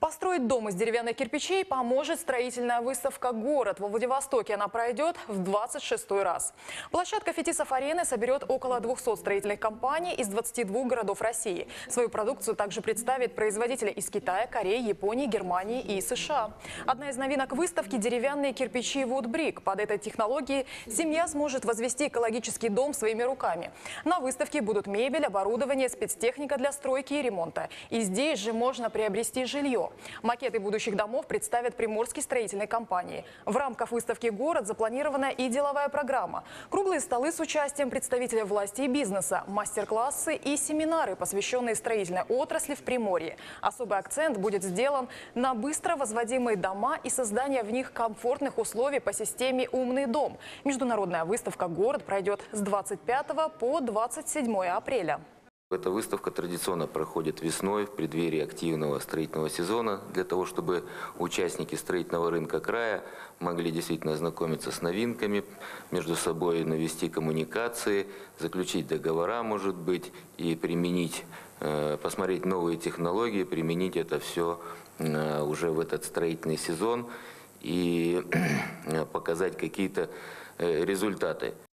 Построить дом из деревянных кирпичей поможет строительная выставка «Город». Во Владивостоке она пройдет в 26-й раз. Площадка Фетисов-арены соберет около 200 строительных компаний из 22 городов России. Свою продукцию также представят производители из Китая, Кореи, Японии, Германии и США. Одна из новинок выставки – деревянные кирпичи Woodbrick. Под этой технологией семья сможет возвести экологический дом своими руками. На выставке будут мебель, оборудование, спецтехника для стройки и ремонта. И здесь же можно приобрести жилье. Макеты будущих домов представят приморские строительные компании. В рамках выставки «Город» запланирована и деловая программа. Круглые столы с участием представителей власти и бизнеса, мастер-классы и семинары, посвященные строительной отрасли в Приморье. Особый акцент будет сделан на быстро возводимые дома и создание в них комфортных условий по системе «Умный дом». Международная выставка «Город» пройдет с 25 по 27 апреля. Эта выставка традиционно проходит весной в преддверии активного строительного сезона, для того, чтобы участники строительного рынка края могли действительно ознакомиться с новинками, между собой навести коммуникации, заключить договора, может быть, и применить, посмотреть новые технологии, применить это все уже в этот строительный сезон и показать какие-то результаты.